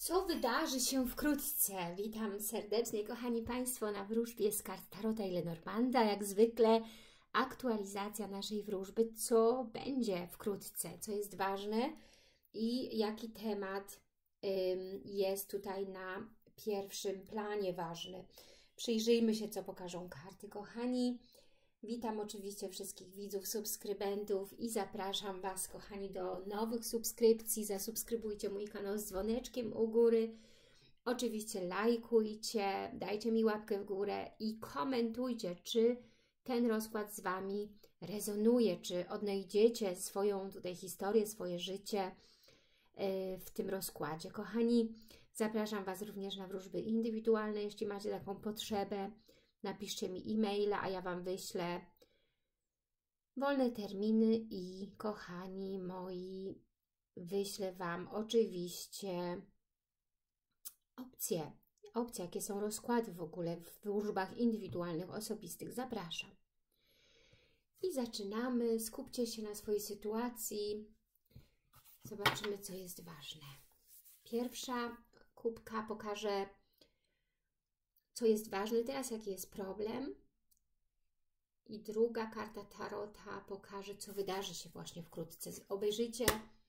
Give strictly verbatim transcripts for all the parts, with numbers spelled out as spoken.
Co wydarzy się wkrótce? Witam serdecznie, kochani Państwo, na wróżbie z kart Tarota i Lenormanda. Jak zwykle aktualizacja naszej wróżby, co będzie wkrótce, co jest ważne i jaki temat ym, jest tutaj na pierwszym planie ważny. Przyjrzyjmy się, co pokażą karty, kochani. Witam oczywiście wszystkich widzów, subskrybentów i zapraszam Was, kochani, do nowych subskrypcji. Zasubskrybujcie mój kanał z dzwoneczkiem u góry. Oczywiście lajkujcie, dajcie mi łapkę w górę i komentujcie, czy ten rozkład z Wami rezonuje, czy odnajdziecie swoją tutaj historię, swoje życie w tym rozkładzie. Kochani, zapraszam Was również na wróżby indywidualne, jeśli macie taką potrzebę. Napiszcie mi e-maila, a ja Wam wyślę wolne terminy i, kochani moi, wyślę Wam oczywiście opcje, opcje, jakie są rozkłady w ogóle w wróżbach indywidualnych, osobistych. Zapraszam. I zaczynamy. Skupcie się na swojej sytuacji. Zobaczymy, co jest ważne. Pierwsza kubka pokaże, co jest ważne teraz, jaki jest problem. I druga karta Tarota pokaże, co wydarzy się właśnie wkrótce. Obejrzyjcie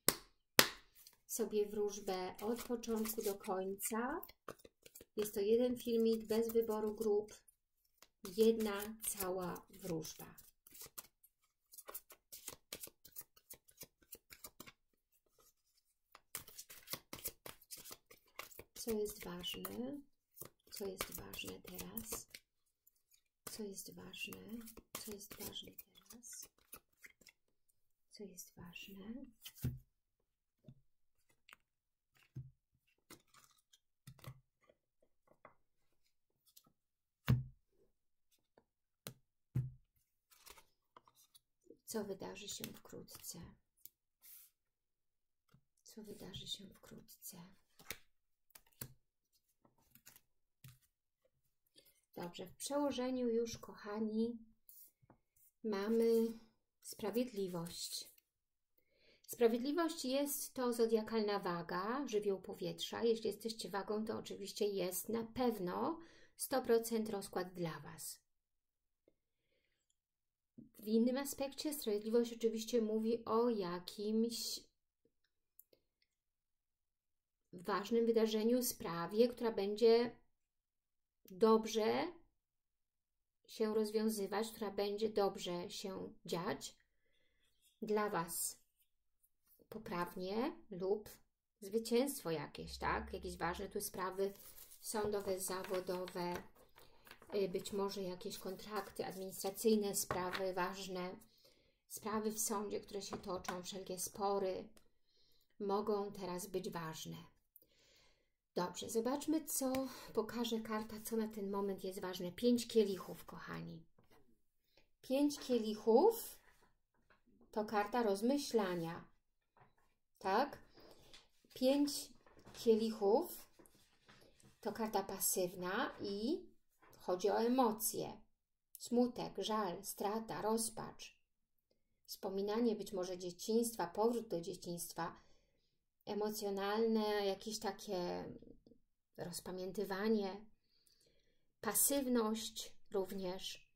sobie wróżbę od początku do końca. Jest to jeden filmik bez wyboru grup. Jedna cała wróżba. Co jest ważne? Co jest ważne teraz? Co jest ważne? Co jest ważne teraz? Co jest ważne? Co wydarzy się wkrótce? Co wydarzy się wkrótce? Dobrze, w przełożeniu już, kochani, mamy sprawiedliwość. Sprawiedliwość jest to zodiakalna waga, żywioł powietrza. Jeśli jesteście wagą, to oczywiście jest na pewno sto procent rozkład dla Was. W innym aspekcie sprawiedliwość oczywiście mówi o jakimś ważnym wydarzeniu, sprawie, która będzie dobrze się rozwiązywać, która będzie dobrze się dziać dla Was poprawnie lub zwycięstwo jakieś, tak? Jakieś ważne tu sprawy sądowe, zawodowe, być może jakieś kontrakty administracyjne, sprawy ważne, sprawy w sądzie, które się toczą, wszelkie spory mogą teraz być ważne. Dobrze, zobaczmy, co pokaże karta, co na ten moment jest ważne. Pięć kielichów, kochani. Pięć kielichów to karta rozmyślania, tak? Pięć kielichów to karta pasywna i chodzi o emocje. Smutek, żal, strata, rozpacz. Wspominanie być może dzieciństwa, powrót do dzieciństwa. Emocjonalne, jakieś takie rozpamiętywanie, pasywność również.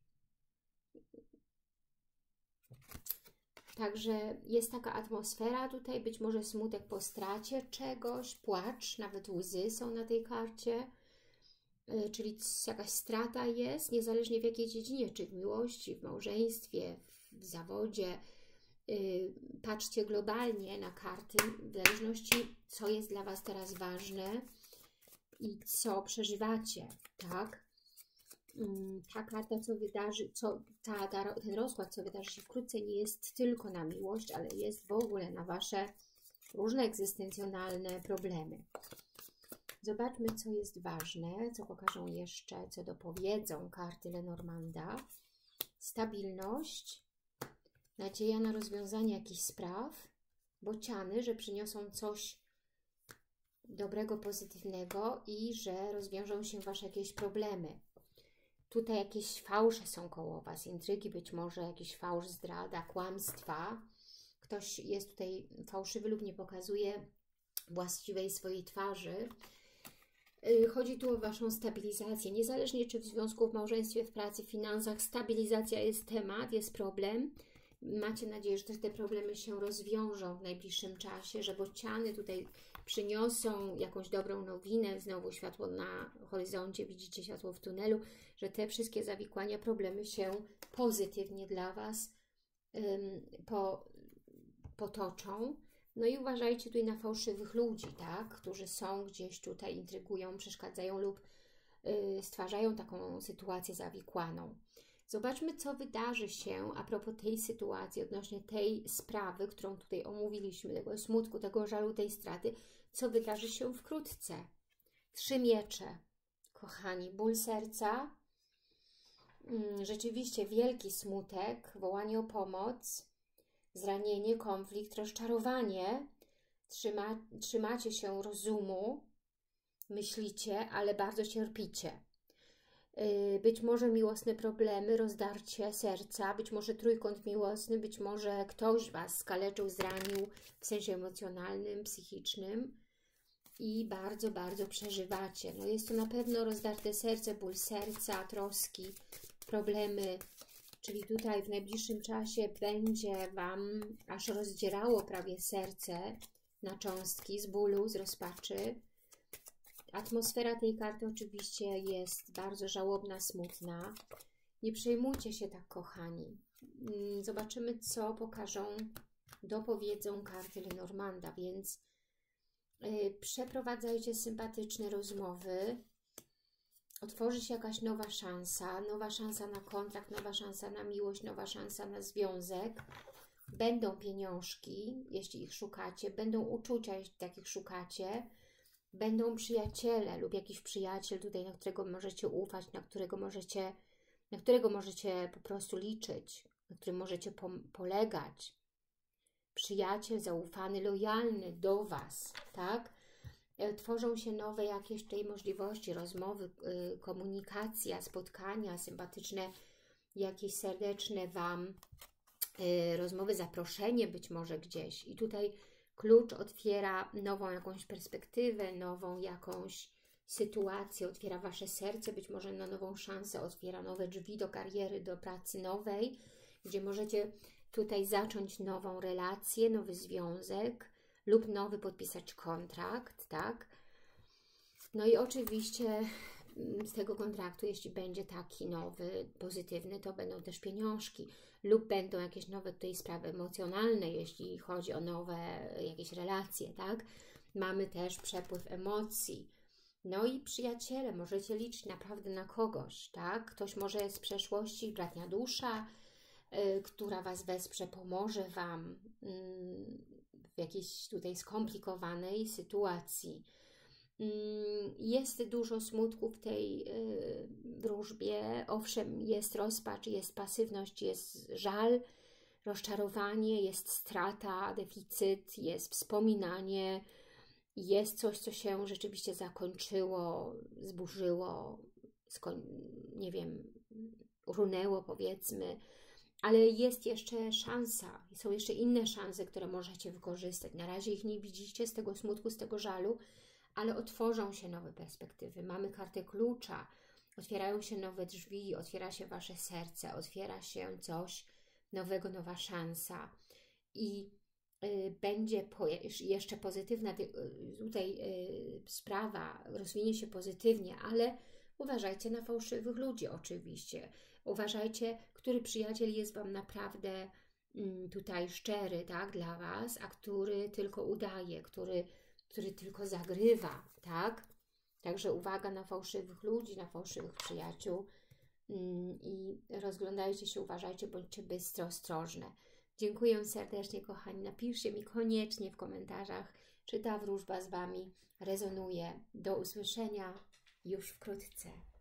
Także jest taka atmosfera tutaj, być może smutek po stracie czegoś, płacz, nawet łzy są na tej karcie, czyli jakaś strata jest, niezależnie w jakiej dziedzinie, czy w miłości, w małżeństwie, w zawodzie. Patrzcie globalnie na karty, w zależności, co jest dla Was teraz ważne i co przeżywacie, tak? Ta karta, co wydarzy, co, ta, ta, ten rozkład, co wydarzy się wkrótce, nie jest tylko na miłość, ale jest w ogóle na Wasze różne egzystencjonalne problemy. Zobaczmy, co jest ważne, co pokażą jeszcze, co dopowiedzą karty Lenormanda. Stabilność. Nadzieja na rozwiązanie jakichś spraw, bociany, że przyniosą coś dobrego, pozytywnego i że rozwiążą się Wasze jakieś problemy. Tutaj jakieś fałsze są koło Was, intrygi być może, jakiś fałsz, zdrada, kłamstwa. Ktoś jest tutaj fałszywy lub nie pokazuje właściwej swojej twarzy. Chodzi tu o Waszą stabilizację. Niezależnie czy w związku, w małżeństwie, w pracy, w finansach, stabilizacja jest temat, jest problem. Macie nadzieję, że te problemy się rozwiążą w najbliższym czasie, że bociany tutaj przyniosą jakąś dobrą nowinę, znowu światło na horyzoncie, widzicie światło w tunelu, że te wszystkie zawikłania, problemy się pozytywnie dla Was um, po, potoczą. No i uważajcie tutaj na fałszywych ludzi, tak, którzy są gdzieś tutaj, intrygują, przeszkadzają lub y, stwarzają taką sytuację zawikłaną. Zobaczmy, co wydarzy się a propos tej sytuacji, odnośnie tej sprawy, którą tutaj omówiliśmy, tego smutku, tego żalu, tej straty, co wydarzy się wkrótce. Trzy miecze, kochani, ból serca, mm, rzeczywiście wielki smutek, wołanie o pomoc, zranienie, konflikt, rozczarowanie, Trzyma, trzymacie się rozumu, myślicie, ale bardzo cierpicie. Yy, być może miłosne problemy, rozdarcie serca, być może trójkąt miłosny, być może ktoś Was skaleczył, zranił w sensie emocjonalnym, psychicznym i bardzo, bardzo przeżywacie. No jest to na pewno rozdarte serce, ból serca, troski, problemy. Czyli tutaj w najbliższym czasie będzie Wam aż rozdzierało prawie serce na cząstki z bólu, z rozpaczy. Atmosfera tej karty oczywiście jest bardzo żałobna, smutna. Nie przejmujcie się tak, kochani. Zobaczymy, co pokażą, dopowiedzą karty Lenormanda, więc yy, przeprowadzajcie sympatyczne rozmowy. Otworzy się jakaś nowa szansa, nowa szansa na kontrakt, nowa szansa na miłość, nowa szansa na związek. Będą pieniążki, jeśli ich szukacie, będą uczucia, jeśli takich szukacie, będą przyjaciele lub jakiś przyjaciel tutaj, na którego możecie ufać, na którego możecie, na którego możecie po prostu liczyć, na którym możecie po, polegać. Przyjaciel zaufany, lojalny do Was, tak? Tworzą się nowe jakieś tutaj możliwości, rozmowy, komunikacja, spotkania, sympatyczne, jakieś serdeczne Wam rozmowy, zaproszenie być może gdzieś. I tutaj klucz otwiera nową jakąś perspektywę, nową jakąś sytuację, otwiera Wasze serce, być może na nową szansę, otwiera nowe drzwi do kariery, do pracy nowej, gdzie możecie tutaj zacząć nową relację, nowy związek lub nowy podpisać kontrakt, tak? No i oczywiście z tego kontraktu, jeśli będzie taki nowy, pozytywny, to będą też pieniążki lub będą jakieś nowe tutaj sprawy emocjonalne, jeśli chodzi o nowe jakieś relacje, tak? Mamy też przepływ emocji. No i przyjaciele, możecie liczyć naprawdę na kogoś, tak? Ktoś może z przeszłości, bratnia dusza, yy, która Was wesprze, pomoże Wam yy, w jakiejś tutaj skomplikowanej sytuacji. Jest dużo smutku w tej y, wróżbie, owszem, jest rozpacz, jest pasywność, jest żal, rozczarowanie, jest strata, deficyt, jest wspominanie, jest coś, co się rzeczywiście zakończyło, zburzyło, nie wiem, runęło, powiedzmy, ale jest jeszcze szansa, są jeszcze inne szanse, które możecie wykorzystać. Na razie ich nie widzicie z tego smutku, z tego żalu, ale otworzą się nowe perspektywy. Mamy kartę klucza, otwierają się nowe drzwi, otwiera się Wasze serce, otwiera się coś nowego, nowa szansa i y, będzie po, jeszcze pozytywna y, tutaj y, sprawa, rozwinie się pozytywnie, ale uważajcie na fałszywych ludzi oczywiście. Uważajcie, który przyjaciel jest Wam naprawdę y, tutaj szczery, tak, dla Was, a który tylko udaje, który który tylko zagrywa, tak? Także uwaga na fałszywych ludzi, na fałszywych przyjaciół i rozglądajcie się, uważajcie, bądźcie bystro, ostrożne. Dziękuję serdecznie, kochani. Napiszcie mi koniecznie w komentarzach, czy ta wróżba z Wami rezonuje. Do usłyszenia już wkrótce.